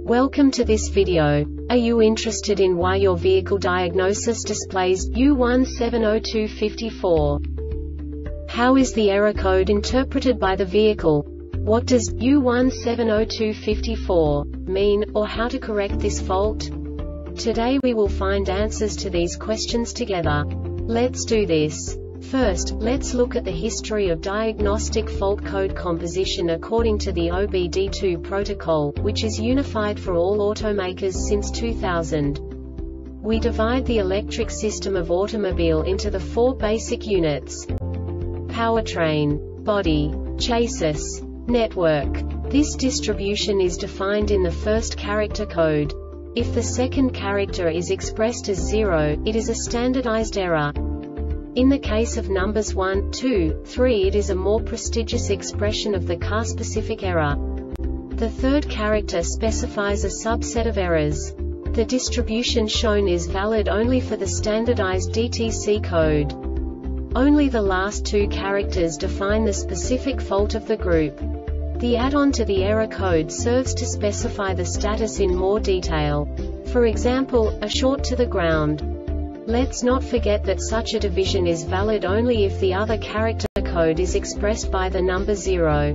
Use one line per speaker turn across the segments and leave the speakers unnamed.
Welcome to this video. Are you interested in why your vehicle diagnosis displays U170254? How is the error code interpreted by the vehicle? What does U170254 mean, or how to correct this fault? Today we will find answers to these questions together. Let's do this. First, let's look at the history of diagnostic fault code composition according to the OBD2 protocol, which is unified for all automakers since 2000. We divide the electric system of automobile into the four basic units: powertrain, body, chassis, network. This distribution is defined in the first character code. If the second character is expressed as 0, it is a standardized error. In the case of numbers 1, 2, 3, it is a more prestigious expression of the car-specific error. The third character specifies a subset of errors. The distribution shown is valid only for the standardized DTC code. Only the last two characters define the specific fault of the group. The add-on to the error code serves to specify the status in more detail. For example, a short to the ground. Let's not forget that such a division is valid only if the other character code is expressed by the number 0.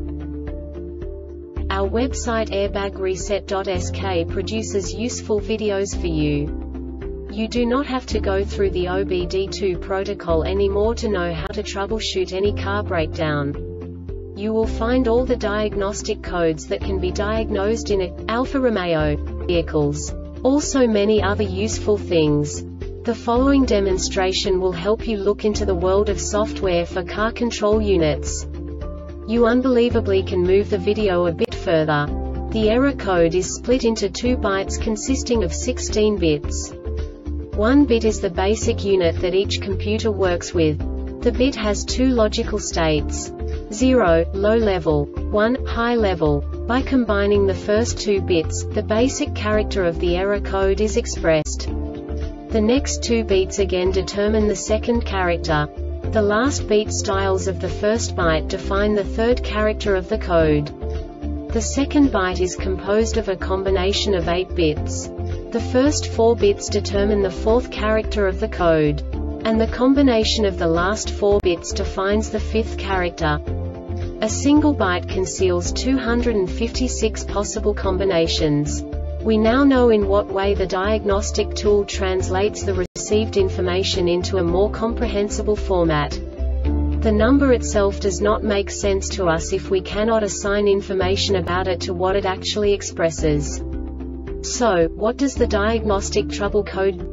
Our website airbagreset.sk produces useful videos for you. You do not have to go through the OBD2 protocol anymore to know how to troubleshoot any car breakdown. You will find all the diagnostic codes that can be diagnosed in Alfa Romeo vehicles. Also many other useful things. The following demonstration will help you look into the world of software for car control units. You unbelievably can move the video a bit further. The error code is split into 2 bytes consisting of 16 bits. 1 bit is the basic unit that each computer works with. The bit has 2 logical states: 0, low level, 1, high level. By combining the first 2 bits, the basic character of the error code is expressed. The next 2 beats again determine the second character. The last beat styles of the first byte define the third character of the code. The second byte is composed of a combination of 8 bits. The first 4 bits determine the fourth character of the code. And the combination of the last 4 bits defines the fifth character. A single byte conceals 256 possible combinations. We now know in what way the diagnostic tool translates the received information into a more comprehensible format. The number itself does not make sense to us if we cannot assign information about it to what it actually expresses. So, what does the diagnostic trouble code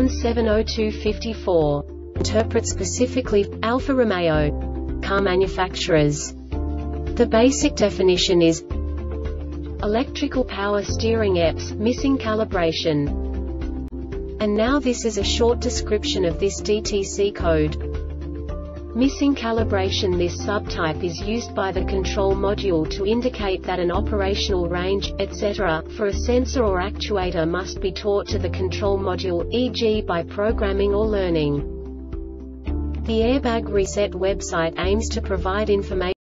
U170254 interpret specifically for Alfa Romeo car manufacturers? The basic definition is electrical power steering EPS, missing calibration. And now this is a short description of this DTC code. Missing calibration. This subtype is used by the control module to indicate that an operational range, etc., for a sensor or actuator must be taught to the control module, e.g. by programming or learning. The Airbag Reset website aims to provide information